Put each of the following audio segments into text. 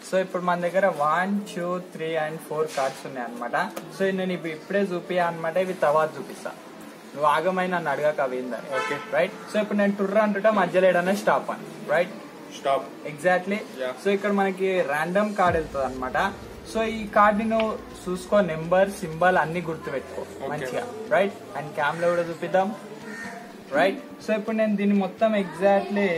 So ఇప్పుడు మన దగ్గర 1 2 3 and 4 కార్డ్స్ ఉన్నాయి అనమాట. సో నేను ఇప్పుడే చూపియా అనమాట, ఇవి తర్వాత చూపిస్తా, నువ్వు ఆగమైన నన్ను అడగక అవిందని. Okay right. సో ఇప్పుడు నేను టుర్ర అంటుంటా, మధ్యలో ఏడన్నా స్టాప్ అని. Right stop exactly. సో ఇక్కడ మనకి ర్యాండమ్ కార్డ్ వెళ్తుంది అనమాట. సో ఈ కార్డ్ ని నువ్వు చూసుకో, నెంబర్ సింబల్ అన్ని గుర్తు పెట్టుకో మంచిగా. రైట్ అండ్ క్యామ్ లో కూడా చూపిద్దాం. రైట్. సో ఇప్పుడు నేను దీన్ని మొత్తం ఎగ్జాక్ట్లీ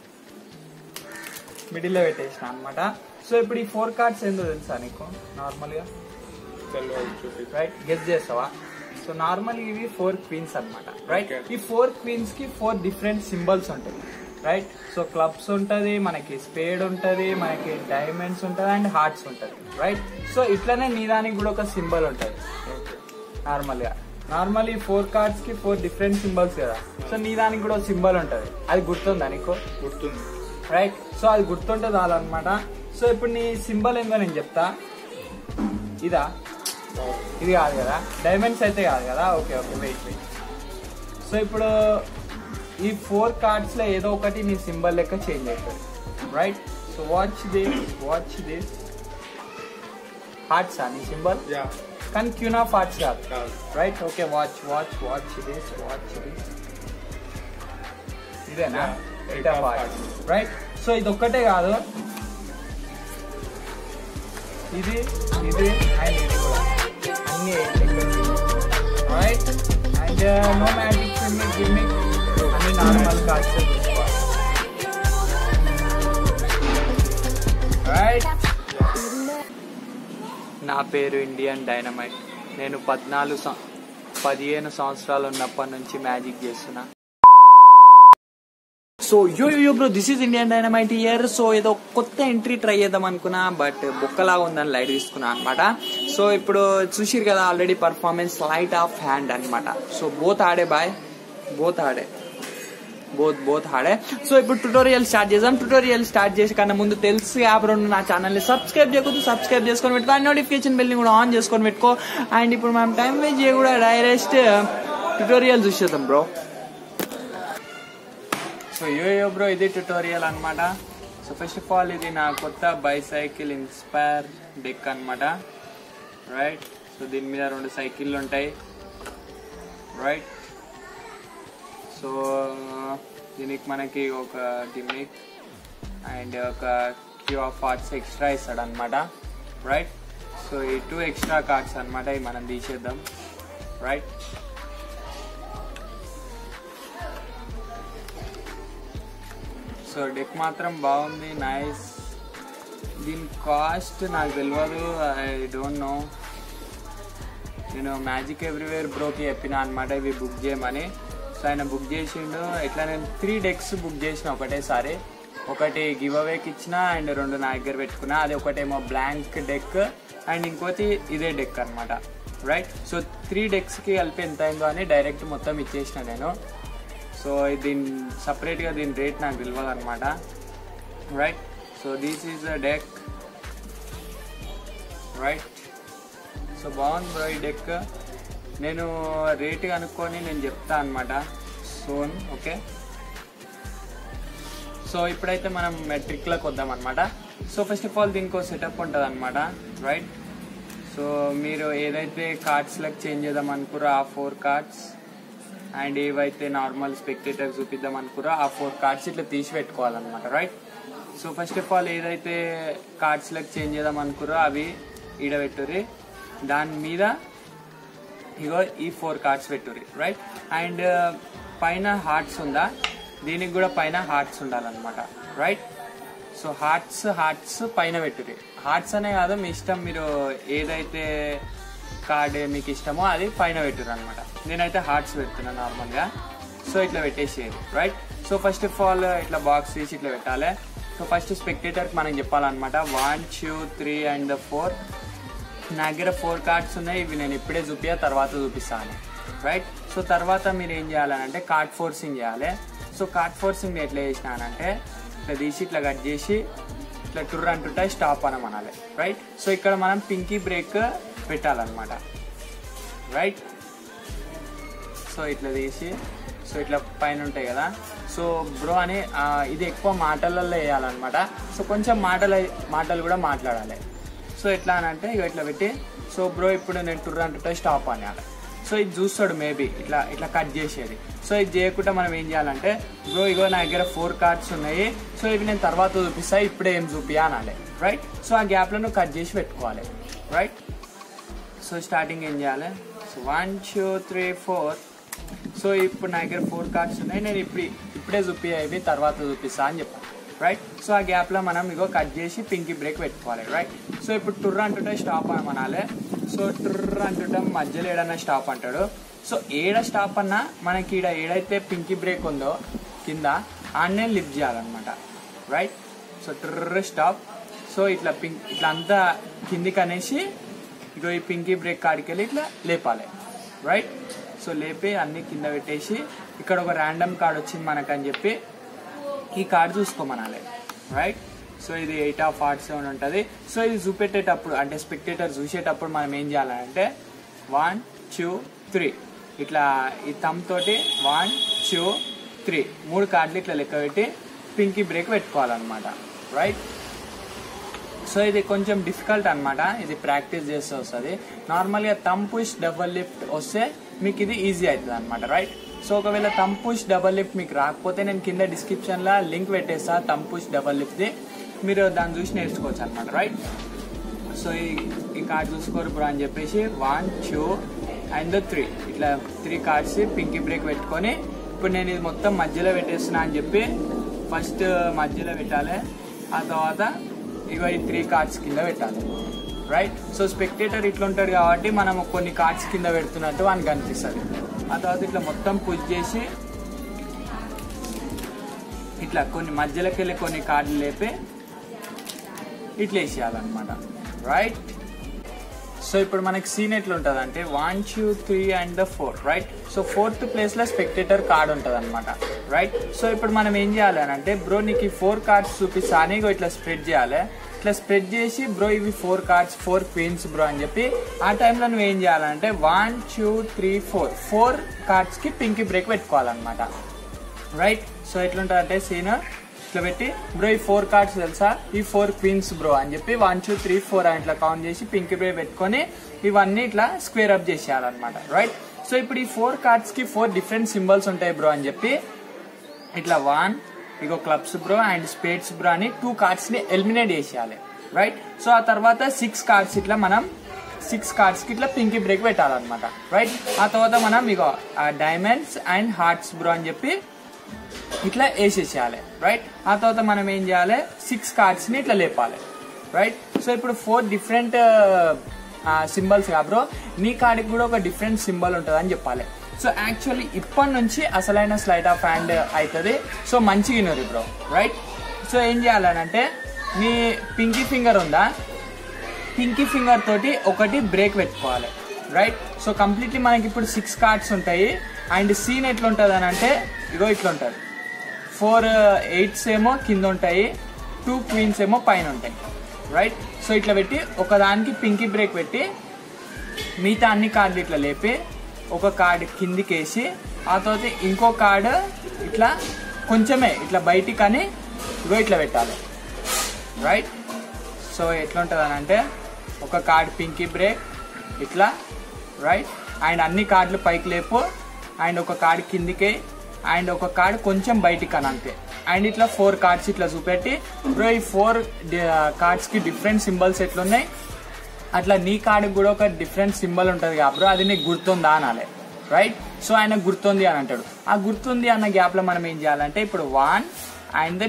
మిడిల్ లో పెట్టేసిన అనమాట. సో ఇప్పుడు ఈ 4 కార్డ్స్ ఏందో తెలుసా నీకు నార్మల్ గా? రైట్, గెస్ చేస్తావా? సో నార్మల్ ఇవి 4 క్వీన్స్ అనమాట. రైట్. ఈ 4 క్వీన్స్ కి 4 డిఫరెంట్ సింబల్స్ ఉంటాయి. రైట్. సో క్లబ్స్ ఉంటది, మనకి స్పేడ్ ఉంటది, మనకి డైమండ్స్ ఉంటది అండ్ హార్ట్స్ ఉంటది. రైట్. సో ఇట్లానే నీ దానికి కూడా ఒక సింబల్ ఉంటది నార్మల్ గా. నార్మల్ ఈ 4 కార్డ్స్ కి 4 డిఫరెంట్ సింబల్స్ కదా. సో నీ దానికి కూడా సింబల్ ఉంటది, అది గుర్తుందా నీకు? గుర్తుంది. రైట్. సో అది గుర్తుంటే చాలన్నమాట. సో ఇప్పుడు నీ సింబల్ ఏందో నేను చెప్తా. ఇదా? ఇది కాదు కదా, డైమండ్స్ అయితే కాదు కదా. Okay okay wait. సో ఇప్పుడు ఈ 4 కార్డ్స్ లో ఏదో ఒకటి నీ సింబల్ లెక్క చేంజ్ అవుతుంది. Right. So watch this. Hearts నీ సింబల్, కానీ క్యూన్ ఆఫ్ హార్ట్స్ కాదు. రైట్. Okay watch this. ఇదేనా? Eight of hearts. Right. So ఇది ఒక్కటే కాదు, ఇది అండ్ ఇది కూడా అన్ని 8. Right. And no magic gimmick, అన్ని నార్మల్ కార్డ్స్ చూసుకోవాలి. రైట్. నా పేరు ఇండియన్ డైనమైట్. నేను 15 సంవత్సరాలు ఉన్నప్పటి నుంచి మ్యాజిక్ చేస్తున్నా. So yo bro, this is Indian dynamite here. So ఏదో కొత్త ఎంట్రీ ట్రై చేద్దాం అనుకున్నా, బట్ బొక్కలాగా ఉందని లైట్ తీసుకున్నా అనమాట. సో ఇప్పుడు చూసిరు కదా already performance light of hand అనమాట. సో బోత్ ఆడే సో ఇప్పుడు ట్యుటోరియల్ స్టార్ట్ చేద్దాం. ట్యుటోరియల్ స్టార్ట్ చేసే కన్నా ముందు తెలుసు యాప్ రెండు నా ఛానల్ ని సబ్స్క్రైబ్ చేయకూడదు, సబ్స్క్రైబ్ చేసుకొని పెట్టుకో, అండ్ నోటిఫికేషన్ బెల్ ని కూడా ఆన్ చేసుకొని పెట్టుకో. అండ్ ఇప్పుడు మనం టైం వేస్ట్ చేయకుండా డైరెక్ట్ ట్యుటోరియల్ చూసేద్దాం బ్రో. సో యో బ్రో, ఇది ట్యుటోరియల్ అనమాట. సో ఫస్ట్ ఆఫ్ ఆల్ ఇది నా కొత్త బైసైకిల్ ఇన్స్పైర్ డెక్ అనమాట. రైట్. సో దీని మీద 2 సైకిళ్ళు ఉంటాయి. రైట్. సో దీనికి మనకి ఒక గిమిక్ అండ్ ఒక క్యూ ఆఫ్ హార్ట్స్ ఎక్స్ట్రా ఇస్తాడు అనమాట. రైట్. సో ఈ 2 ఎక్స్ట్రా కార్డ్స్ అనమాట, ఇవి మనం తీసేద్దాం. రైట్. సో డెక్ మాత్రం బాగుంది, నైస్. దీని కాస్ట్ నాకు తెలియదు, ఐ డోంట్ నో. నేను మ్యాజిక్ ఎవ్రీవేర్ బ్రోకి చెప్పిన అనమాట ఇవి బుక్ చేయమని. సో ఆయన బుక్ చేసిండు. ఇట్లా నేను 3 డెక్స్ బుక్ చేసిన ఒకటేసారి. ఒకటి గివ్ అవేకి ఇచ్చిన అండ్ 2 నా దగ్గర పెట్టుకున్నా. అది ఒకటేమో బ్లాంక్ డెక్ అండ్ ఇంకోటి ఇదే డెక్ అనమాట. రైట్. సో 3 డెక్స్కి కలిపి ఎంత అయిందో అని డైరెక్ట్ మొత్తం ఇచ్చేసిన నేను. సో దీని సపరేట్గా దీని రేట్ నాకు తెలియదు అనమాట. Right. So this is a deck. Right. So బాగుంది బ్రో ఈ డెక్. నేను రేట్ కనుక్కొని నేను చెప్తా అనమాట సోన్. ఓకే. సో ఇప్పుడైతే మనం ట్రిక్లకు వద్దాం అనమాట. సో ఫస్ట్ ఆఫ్ ఆల్ దీనికి సెటప్ ఉంటుంది అనమాట. రైట్. సో మీరు ఏదైతే కార్డ్స్లకు చేంజ్ చేద్దాం అనుకురో ఆ 4 కార్డ్స్ అండ్ ఏవైతే నార్మల్ స్పెక్టేటర్ చూపిద్దాం అనుకురో ఆ 4 కార్డ్స్ ఇట్లా తీసి పెట్టుకోవాలన్నమాట. Right. So first of all ఏదైతే కార్డ్స్లకు చేంజ్ చేద్దాం అనుకురో అవి ఈడబెట్టుర్రి. దాని మీద ఇగో ఈ 4 కార్డ్స్ పెట్టుర్రి. రైట్. అండ్ పైన హార్ట్స్ ఉందా, దీనికి కూడా పైన హార్ట్స్ ఉండాలన్నమాట. రైట్. సో హార్ట్స్ పైన పెట్టుర్రి. హార్ట్స్ అనే కాదు, మీ ఇష్టం, మీరు ఏదైతే కార్డ్ మీకు ఇష్టమో అది పైన పెట్టుర్రు అనమాట. నేనైతే హార్ట్స్ పెడుతున్నాను నార్మల్గా. సో ఇట్లా పెట్టేసేది. Right. So first of all ఇట్లా బాక్స్ తీసి ఇట్లా పెట్టాలి. సో ఫస్ట్ స్పెక్టేటర్కి మనం చెప్పాలన్నమాట 1 2 3 and 4. నా దగ్గర 4 కార్డ్స్ ఉన్నాయి, ఇవి నేను ఇప్పుడే తర్వాత చూపిస్తాను. రైట్. సో తర్వాత మీరు ఏం చేయాలంటే కార్డ్ ఫోర్సింగ్ చేయాలి. సో కార్డ్ ఫోర్సింగ్ ఎట్లా చేసినానంటే ఇట్లా తీసి ఇట్లా కట్ చేసి ఇట్లా టుర్ర అంటుంటే స్టాప్ అనమనాలి. రైట్. సో ఇక్కడ మనం పింకీ బ్రేక్ పెట్టాలన్నమాట. రైట్. సో ఇట్లా తీసి సో ఇట్లా పైన ఉంటాయి కదా, సో బ్రో అని ఇది ఎక్కువ మాటలలో వేయాలన్నమాట. సో కొంచెం మాటలు కూడా మాట్లాడాలి. సో ఎట్లా అని అంటే ఇక ఇట్లా పెట్టి, సో బ్రో ఇప్పుడు నేను టుర్ర అంటుంటే స్టాప్ అనాలి. సో ఇది చూస్తాడు మేబీ ఇట్లా కట్ చేసేది. సో ఇది చేయకుండా మనం ఏం చేయాలంటే, బ్రో ఇగో నా దగ్గర 4 కార్డ్స్ ఉన్నాయి, సో ఇవి నేను తర్వాత చూపిస్తా, ఇప్పుడే ఏం చూపియా అనాలి. రైట్. సో ఆ గ్యాప్లో నువ్వు కట్ చేసి పెట్టుకోవాలి. రైట్. సో స్టార్టింగ్ ఏం చేయాలి, సో 1 2 3 4. సో ఇప్పుడు నా దగ్గర 4 కార్డ్స్ ఉన్నాయి, నేను ఇప్పుడే చూపియా, ఇవి తర్వాత చూపిస్తా అని చెప్పాను. రైట్. సో ఆ గ్యాప్లో మనం ఇగో కట్ చేసి పింకీ బ్రేక్ పెట్టుకోవాలి. రైట్. సో ఇప్పుడు టుర్ర అంటుంటే స్టాప్ అనాలి. సో టుర్ర అంటుంటే మధ్యలో ఏడన్నా స్టాప్ అంటాడు. సో ఏడ స్టాప్ అన్నా మనకి ఈడ ఏడైతే పింకీ బ్రేక్ ఉందో కింద ఆన్నే లిఫ్ట్ చేయాలన్నమాట. రైట్. సో టుర్ర స్టాప్. సో ఇట్లా అంతా కిందికి అనేసి ఇగో ఈ పింకీ బ్రేక్ కాడికి వెళ్ళి ఇట్లా లేపాలి. రైట్. సో లేపి అన్ని కింద పెట్టేసి ఇక్కడ ఒక ర్యాండమ్ కార్డ్ వచ్చింది మనకని చెప్పి ఈ కార్డ్ చూసుకోమనాలి. రైట్. సో ఇది 8 of hearts అని ఉంటుంది. సో ఇది చూపెట్టేటప్పుడు అంటే స్పెక్టేటర్ చూసేటప్పుడు మనం ఏం చేయాలంటే 1 2 3 ఇట్లా ఈ థంబ్ తోటి 1 2 3 3 కార్డులు ఇట్లా లెక్క పెట్టి పింకీ బ్రేక్ పెట్టుకోవాలన్నమాట. రైట్. సో ఇది కొంచెం డిఫికల్ట్ అనమాట, ఇది ప్రాక్టీస్ చేస్తే వస్తుంది. నార్మల్గా థంబ్ పుష్ డబుల్ లిఫ్ట్ వస్తే మీకు ఇది ఈజీ అవుతుంది అనమాట. రైట్. సో ఒకవేళ థంబ్ పుష్ డబుల్ లిఫ్ట్ మీకు రాకపోతే నేను కింద డిస్క్రిప్షన్లో లింక్ పెట్టేస్తా థంబ్ పుష్ డబుల్ లిఫ్ట్ది, మీరు దాన్ని చూసి నేర్చుకోవచ్చు అనమాట. రైట్. సో ఈ కార్డ్ చూసుకోరు బ్రో అని చెప్పేసి 1 2 and 3 ఇట్లా 3 కార్డ్స్ పింకీ బ్రేక్ పెట్టుకొని ఇప్పుడు నేను ఇది మొత్తం మధ్యలో పెట్టేస్తున్నా అని చెప్పి ఫస్ట్ మధ్యలో పెట్టాలి. ఆ తర్వాత ఇగో ఈ 3 కార్డ్స్ కింద పెట్టాలి. రైట్. సో స్పెక్టేటర్ ఇట్లా ఉంటాడు కాబట్టి మనం కొన్ని కార్డ్స్ కింద పెడుతున్నట్టు వానికి అనిపిస్తుంది. ఆ తర్వాత ఇట్లా మొత్తం పుష్ చేసి ఇట్లా కొన్ని మధ్యలోకి వెళ్ళి కొన్ని కార్డులు లేపి ఇట్లా వేసేయాలన్నమాట. రైట్. సో ఇప్పుడు మనకి సీన్ ఎట్లా ఉంటుంది అంటే 1 2 3 and 4. రైట్. సో 4th ప్లేస్లో స్పెక్టేటర్ కార్డ్ ఉంటుంది అనమాట. రైట్. సో ఇప్పుడు మనం ఏం చేయాలి అని అంటే, బ్రో నీకు 4 కార్డ్స్ చూపిస్తా అని ఇట్లా స్ప్రెడ్ చేయాలి. ఇట్లా స్ప్రెడ్ చేసి బ్రో ఇవి 4 కార్డ్స్ 4 క్వీన్స్ బ్రో అని చెప్పి ఆ టైంలో నువ్వు ఏం చేయాలంటే 1 2 3 4 కార్డ్స్కి పింకీ బ్రేక్ పెట్టుకోవాలన్నమాట. రైట్. సో ఎట్లుంటుంది అంటే సీన్ ఇట్లా పెట్టి, బ్రో ఈ 4 కార్డ్స్ తెలుసా, ఈ 4 క్వీన్స్ బ్రో అని చెప్పి 1 2 3 4 అని ఇట్లా కౌంట్ చేసి పింకీ బ్రేక్ పెట్టుకొని ఇవన్నీ ఇట్లా స్క్వేర్ అప్ చేసేయాలన్నమాట. రైట్. సో ఇప్పుడు ఈ 4 కార్డ్స్కి 4 డిఫరెంట్ సింబల్స్ ఉంటాయి బ్రో అని చెప్పి ఇట్లా 1 ఇగో clubs bro and spades bro అని 2 కార్డ్స్ని ఎలిమినేట్ చేసేయాలి. రైట్. సో ఆ తర్వాత 6 కార్డ్స్ ఇట్లా మనం 6 కార్డ్స్కి ఇట్లా పింకీ బ్రేక్ పెట్టాలన్నమాట. రైట్. ఆ తర్వాత మనం ఇగో డైమండ్స్ అండ్ హార్ట్స్ బ్రో అని చెప్పి ఇట్లా వేసేసేయాలి. రైట్. ఆ తర్వాత మనం ఏం చేయాలి, 6 కార్డ్స్ని ఇట్లా లేపాలి. రైట్. సో ఇప్పుడు 4 డిఫరెంట్ సింబల్స్ కా బ్రో, నీ కార్డుకి కూడా ఒక డిఫరెంట్ సింబల్ ఉంటుంది అని చెప్పాలి. సో యాక్చువల్లీ ఇప్పటి నుంచి అసలైన స్లైడ్ ఆఫ్ హ్యాండ్ అవుతుంది. సో మంచిగా వినరు బ్రో. రైట్. సో ఏం చేయాలనంటే నీ పింకీ ఫింగర్ ఉందా, పింకీ ఫింగర్ తోటి ఒకటి బ్రేక్ పెట్టుకోవాలి. రైట్. సో కంప్లీట్లీ మనకి ఇప్పుడు 6 కార్డ్స్ ఉంటాయి. అండ్ సీన్ ఎట్లా ఉంటుంది అని అంటే ఇగో ఇట్లా ఉంటుంది. 4 8s ఏమో కింద ఉంటాయి, 2 క్వీన్స్ ఏమో పైన ఉంటాయి. రైట్. సో ఇట్లా పెట్టి ఒకదానికి పింకీ బ్రేక్ పెట్టి మిగతా అన్ని కార్డులు ఇట్లా లేపి ఒక కార్డు కిందికి వేసి ఆ తర్వాత ఇంకో కార్డు ఇట్లా కొంచెమే ఇట్లా బయటికి అని ఇగో ఇట్లా పెట్టాలి. రైట్. సో ఎట్లా ఉంటుంది అని అంటే ఒక కార్డు పింకీ బ్రేక్ ఇట్లా. రైట్. అండ్ అన్ని కార్డులు పైకి లేపు అండ్ ఒక కార్డు కిందికి అండ్ ఒక కార్డు కొంచెం బయటికి అని అంతే. అండ్ ఇట్లా 4 కార్డ్స్ ఇట్లా చూపెట్టి, బ్రో ఈ 4 కార్డ్స్కి డిఫరెంట్ సింబల్స్ ఎట్లున్నాయి అట్లా నీ కార్డుకి కూడా ఒక డిఫరెంట్ సింబల్ ఉంటుంది కదా బ్రో, అది నీకు గుర్తుందా అనాలి. రైట్. సో ఆయన గుర్తుంది అని అంటాడు. ఆ గుర్తుంది అన్న గ్యాప్లో మనం ఏం చేయాలంటే ఇప్పుడు 1 and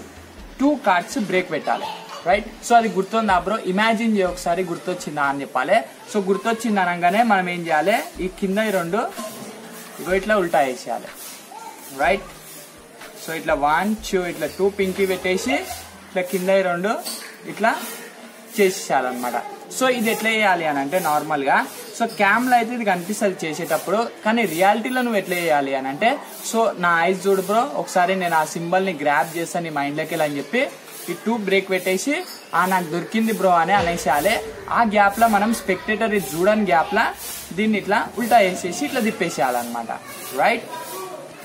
2 కార్డ్స్ బ్రేక్ పెట్టాలి. రైట్. సో అది గుర్తుందా బ్రో, ఇమాజిన్ చేయ ఒకసారి గుర్తొచ్చిందా అని చెప్పాలి. సో గుర్తొచ్చింది అనగానే మనం ఏం చేయాలి, ఈ కింద 2 ఇగో ఇట్లా ఉల్టా వేసేయాలి. రైట్. సో ఇట్లా 1 2 ఇట్లా 2 పింకీ పెట్టేసి ఇట్లా కింద 2 ఇట్లా చేసేయాలన్నమాట. సో ఇది ఎట్లా చేయాలి అని అంటే నార్మల్గా సో క్యామ్లో అయితే ఇది కనిపిస్తుంది చేసేటప్పుడు, కానీ రియాలిటీలో నువ్వు ఎట్లా చేయాలి అని అంటే, సో నా ఐస్ చూడు బ్రో ఒకసారి నేను ఆ సింబల్ని గ్రాప్ చేస్తాను నీ మైండ్లోకి వెళ్ళి అని చెప్పి ఈ 2 బ్రేక్ పెట్టేసి నాకు దొరికింది బ్రో అని అనేసేయాలి. ఆ గ్యాప్లో మనం స్పెక్టేటర్ ఇది చూడని గ్యాప్లో దీన్ని ఇట్లా ఉల్టా వేసేసి ఇట్లా తిప్పేసేయాలన్నమాట. రైట్.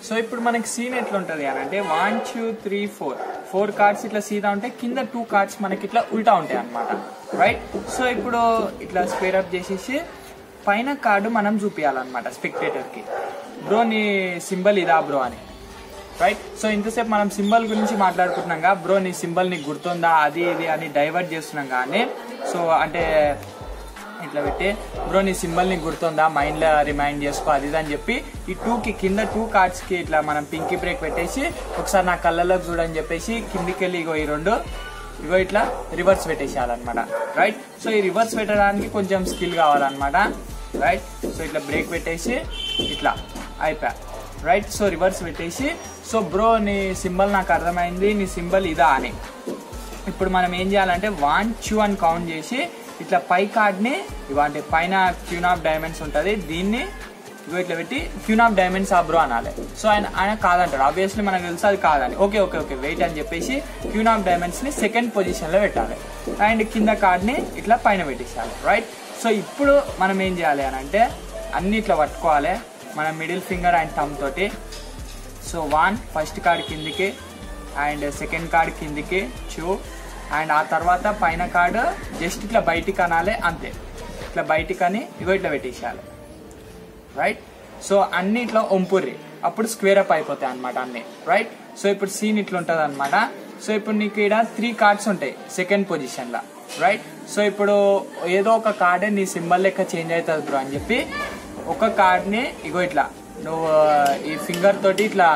సో ఇప్పుడు మనకి సీన్ ఎట్లా ఉంటుంది అని అంటే 1 2 3 4 కార్డ్స్ ఇట్లా సీదా ఉంటాయి, కింద 2 కార్డ్స్ మనకి ఇట్లా ఉల్టా ఉంటాయి అనమాట, రైట్. సో ఇప్పుడు ఇట్లా స్క్వేర్ అప్ చేసేసి పైన కార్డు మనం చూపించాలన్నమాట స్పెక్టేటర్ కి, బ్రో నీ సింబల్ ఇదా బ్రో అని, రైట్. సో ఇంతసేపు మనం సింబల్ గురించి మాట్లాడుకుంటున్నాం కదా, బ్రో నీ సింబల్ నీకు గుర్తుందా అది ఇది అని డైవర్ట్ చేస్తున్నాం కానీ, సో అంటే ఇట్లా పెట్టి బ్రో నీ సింబల్ నీకు గుర్తుందా మైండ్ లో రిమైండ్ చేసుకో అది అని చెప్పి ఈ 2 కింద 2 కార్డ్స్ కి ఇట్లా మనం పింకీ బ్రేక్ పెట్టేసి ఒకసారి నా కళ్ళలోకి చూడని చెప్పేసి కిందికి వెళ్ళి ఈ 2 ఇట్లా రివర్స్ పెట్టేసేయాలన్నమాట, రైట్. సో ఈ రివర్స్ పెట్టడానికి కొంచెం స్కిల్ కావాలన్నమాట, రైట్. సో ఇట్లా బ్రేక్ పెట్టేసి ఇట్లా అయిపోయా, రైట్. సో రివర్స్ పెట్టేసి సో బ్రో నీ సింబల్ నాకు అర్థమైంది, నీ సింబల్ ఇదా అని. ఇప్పుడు మనం ఏం చేయాలంటే 1 2 అని కౌంట్ చేసి ఇట్లా పై కార్డ్ని ఇవ్వండి, పైన క్యూన్ ఆఫ్ డైమండ్స్ ఉంటుంది, దీన్ని ఇట్లా పెట్టి క్యూన్ ఆఫ్ డైమండ్స్ ఆ బ్రో అనాలి. సో ఆయన కాదంటాడు, ఆబ్వియస్లీ మనకు తెలుసు అది కాదని, ఓకే ఓకే ఓకే వెయిట్ అని చెప్పేసి క్యూన్ ఆఫ్ డైమండ్స్ ని సెకండ్ పొజిషన్ లో పెట్టాలి అండ్ కింద కార్డ్ని ఇట్లా పైన పెట్టేసాలి, రైట్. సో ఇప్పుడు మనం ఏం చేయాలి అని అంటే అన్ని ఇట్లా పట్టుకోవాలి మన మిడిల్ ఫింగర్ అండ్ థంబ్ తోటి. సో 1 ఫస్ట్ కార్డ్ కిందికి అండ్ సెకండ్ కార్డ్ కిందికి 2 అండ్ ఆ తర్వాత పైన కార్డు జస్ట్ ఇట్లా బయటికి అనాలి అంతే, ఇట్లా బయటికి అని ఇట్లా పెట్టేసేయాలి, రైట్. సో అన్ని ఇట్లా ఒంపుర్రి, అప్పుడు స్క్వేర్ అప్ అయిపోతాయి అనమాట అన్ని, రైట్. సో ఇప్పుడు సీన్ ఇట్లా ఉంటుంది అనమాట. సో ఇప్పుడు నీకు ఇక్కడ 3 కార్డ్స్ ఉంటాయి సెకండ్ పొజిషన్ లా, రైట్. సో ఇప్పుడు ఏదో ఒక కార్డే నీ సింబల్ లెక్క చేంజ్ అవుతుంది బ్రో అని చెప్పి ఒక కార్డ్ని ఇట్లా నువ్వు ఈ ఫింగర్ తోటి ఇట్లా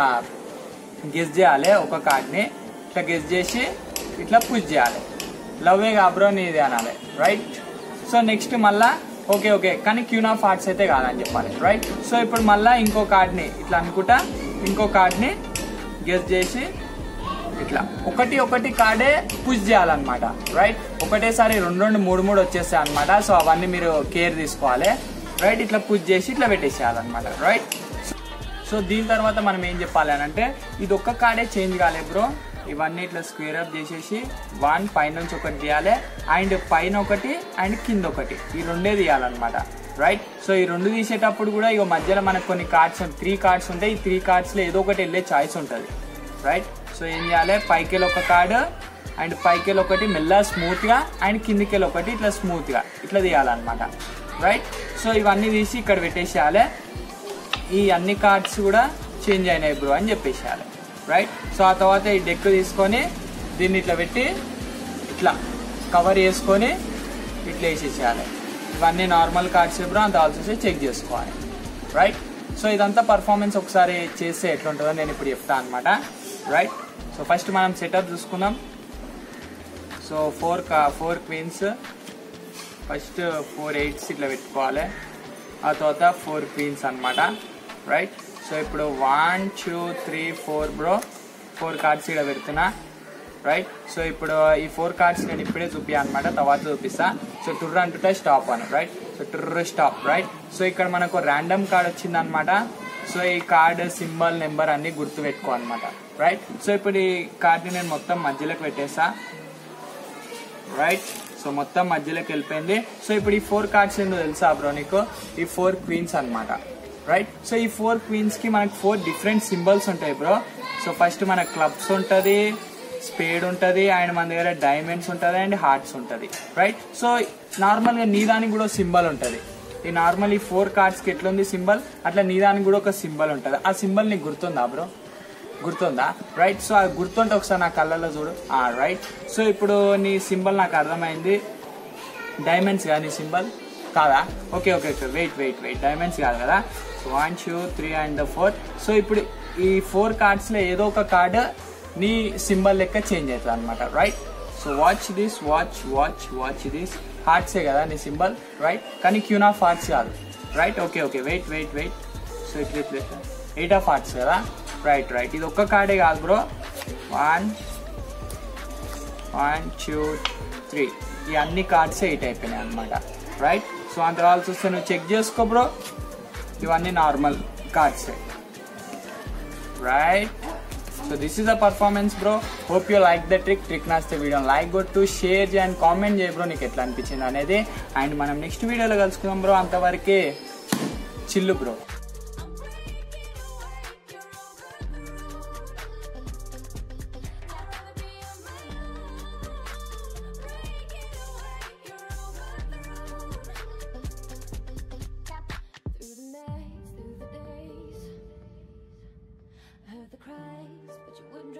గెస్ చేయాలి, ఒక కార్డ్ని ఇట్లా గెస్ చేసి ఇట్లా పుష్ చేయాలి, లవ్ ఏ బ్రో నీది అనాలి, రైట్. సో నెక్స్ట్ మళ్ళా ఓకే ఓకే కానీ క్యూన్ ఆఫ్ హార్ట్స్ అయితే కాదని చెప్పాలి, రైట్. సో ఇప్పుడు మళ్ళా ఇంకో కార్డ్ని ఇట్లా అనుకుంటా ఇంకో కార్డ్ని గెస్ చేసి ఇట్లా ఒకటి కార్డే పుష్ చేయాలన్నమాట, రైట్. ఒకటేసారి 2 2 3 3 వచ్చేస్తాయి అనమాట. సో అవన్నీ మీరు కేర్ తీసుకోవాలి, రైట్. ఇట్లా పుష్ చేసి ఇట్లా పెట్టేసేయాలన్నమాట, రైట్. సో దీని తర్వాత మనం ఏం చెప్పాలి అని అంటే ఇది ఒక్క కార్డే చేంజ్ కాలే బ్రో, ఇవన్నీ ఇట్లా స్క్వేర్ అప్ చేసేసి 1 పైనుంచి ఒకటి తీయాలి అండ్ పైన ఒకటి అండ్ కింద ఒకటి, ఈ 2 తీయాలన్నమాట, రైట్. సో ఈ 2 తీసేటప్పుడు కూడా మధ్యలో మనకు కొన్ని కార్డ్స్ 3 కార్డ్స్ ఉంటాయి, ఈ 3 కార్డ్స్ లో ఏదో ఒకటి వెళ్ళే చాయిస్ ఉంటుంది, రైట్. సో ఏం చేయాలి పైకెళ్ళి ఒక కార్డు అండ్ పైకెళ్ళి ఒకటి మెల్ల స్మూత్ గా అండ్ కిందికెళ్ళి ఒకటి ఇట్లా స్మూత్ గా ఇట్లా తీయాలన్నమాట, రైట్. సో ఇవన్నీ తీసి ఇక్కడ పెట్టేసేయాలి, ఈ అన్ని కార్డ్స్ కూడా చేంజ్ అయినాయి బ్రో అని చెప్పేసేయాలి, రైట్. సో ఆ తర్వాత ఈ డెక్ తీసుకొని దీన్ని ఇట్లా పెట్టి ఇట్లా కవర్ చేసుకొని ఇట్లా వేసేసేయాలి. ఇవన్నీ నార్మల్ కార్డ్స్ బ్రో, అంత ఆల్సో చెక్ చేసుకోవాలి, రైట్. సో ఇదంతా పర్ఫార్మెన్స్ ఒకసారి చేస్తే ఎట్లుంటుందో నేను ఇప్పుడు చెప్తాను అనమాట, రైట్. సో ఫస్ట్ మనం సెటప్ చూసుకుందాం. సో 4 క్వీన్స్, ఫస్ట్ 4 8s ఇట్లా పెట్టుకోవాలి, ఆ తర్వాత 4 క్వీన్స్ అనమాట, రైట్. సో ఇప్పుడు 1 2 3 4 బ్రో 4 కార్డ్స్ ఇక్కడ పెడుతున్నా, రైట్. సో ఇప్పుడు ఈ 4 కార్డ్స్ నేను ఇప్పుడే చూపించాలన్నమాట, తర్వాత చూపిస్తా. సో టుర్ర అంటుంటే స్టాప్ అని, రైట్. సో టుర్ర స్టాప్, రైట్. సో ఇక్కడ మనకు ర్యాండమ్ కార్డ్ వచ్చింది అనమాట. సో ఈ కార్డ్ సింబల్ నెంబర్ అన్ని గుర్తు పెట్టుకో అనమాట, రైట్. సో ఇప్పుడు ఈ కార్డ్ని నేను మొత్తం మధ్యలోకి పెట్టేస్తా, రైట్. సో మొత్తం మధ్యలోకి వెళ్ళిపోయింది. సో ఇప్పుడు ఈ 4 కార్డ్స్ ఏందో తెలుసా బ్రో నీకు, ఈ 4 క్వీన్స్ అనమాట, రైట్. సో ఈ 4 క్వీన్స్ కి మనకు 4 డిఫరెంట్ సింబల్స్ ఉంటాయి బ్రో. సో ఫస్ట్ మన క్లబ్స్ ఉంటుంది, స్పేడ్ ఉంటుంది అండ్ మన దగ్గర డైమండ్స్ ఉంటుంది అండ్ హార్ట్స్ ఉంటుంది, రైట్. సో నార్మల్ గా నీ దానికి కూడా సింబల్ ఉంటుంది, ఈ నార్మల్ ఈ 4 కార్డ్స్ కి ఎట్లుంది సింబల్ అట్లా నీ దానికి కూడా ఒక సింబల్ ఉంటుంది. ఆ సింబల్ నీకు గుర్తుందా బ్రో, గుర్తుందా, రైట్. సో అది గుర్తుంటే ఒకసారి నా కళ్ళల్లో చూడు, రైట్. సో ఇప్పుడు నీ సింబల్ నాకు అర్థమైంది, డైమండ్స్ కదా నీ సింబల్ కాదా, okay okay okay wait diamonds కాదు కదా. So 1 2 3 and 4. సో ఇప్పుడు ఈ 4 కార్డ్స్ లో ఏదో ఒక కార్డ్ నీ సింబల్ లెక్క చేంజ్ అవుతుంది అనమాట, right. So watch this, watch this, హార్ట్సే కదా నీ సింబల్, రైట్. కానీ క్యూన్ ఆఫ్ హార్ట్స్ కాదు, రైట్. Okay wait. సో ఇట్లా 8 ఆఫ్ హార్ట్స్ కదా, రైట్. ఇది ఒక్క కార్డే కాదు బ్రో, 1 2 3 ఈ అన్ని కార్డ్స్ 8 అయిపోయినాయి అనమాట, రైట్. సో అంత కావాల్సి వస్తే నువ్వు చెక్ చేసుకో బ్రో, ఇవన్నీ normal cards, right. So this is the performance bro. Hope you like the trick నచ్చితే వీడియోని లైక్ కొట్టు, షేర్ చేయి అండ్ కామెంట్ చేయ బ్రో నీకు ఎట్లా అనిపించింది అనేది. అండ్ మనం నెక్స్ట్ వీడియోలో కలుసుకుందాం బ్రో, అంతవరకే చిల్లు bro. cries, but you wouldn't